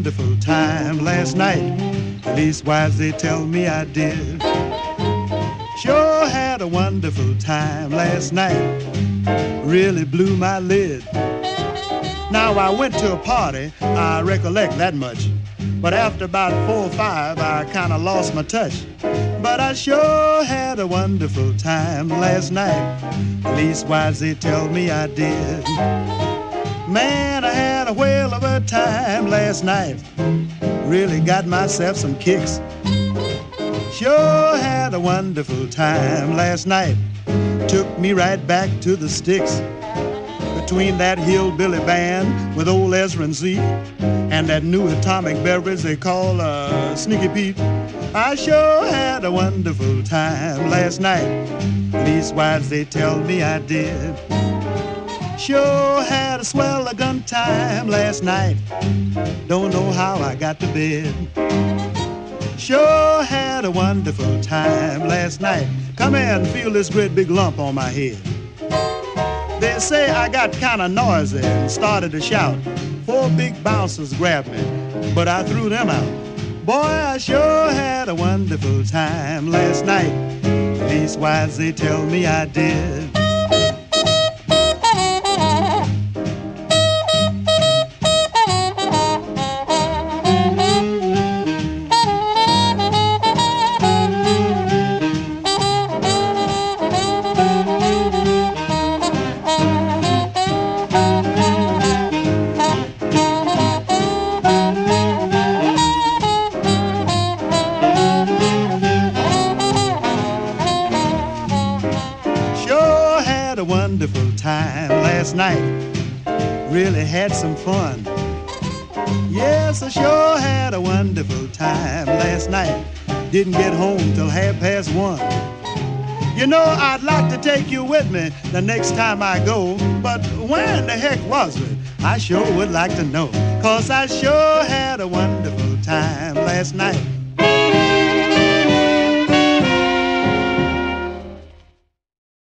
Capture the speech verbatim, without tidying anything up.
wonderful time last night. Leastwise, they tell me I did. Sure had a wonderful time last night. Really blew my lid. Now, I went to a party, I recollect that much. But after about four or five, I kind of lost my touch. But I sure had a wonderful time last night. Leastwise, they tell me I did. Man, I had a whale of a time last night. Really got myself some kicks. Sure had a wonderful time last night. Took me right back to the sticks. Between that hillbilly band with old Ezra and Zeke and that new atomic beverage they call uh, Sneaky Pete, I sure had a wonderful time last night. Leastwise, they tell me I did. Sure had a swell a gun time last night. Don't know how I got to bed. Sure had a wonderful time last night. Come here and feel this great big lump on my head. They say I got kind of noisy and started to shout. Four big bouncers grabbed me, but I threw them out. Boy, I sure had a wonderful time last night. Leastwise, they tell me I did. A wonderful time last night. Really had some fun. Yes, I sure had a wonderful time last night. Didn't get home till half past one. You know, I'd like to take you with me the next time I go, but where in the heck was we? I sure would like to know, 'cause I sure had a wonderful time last night.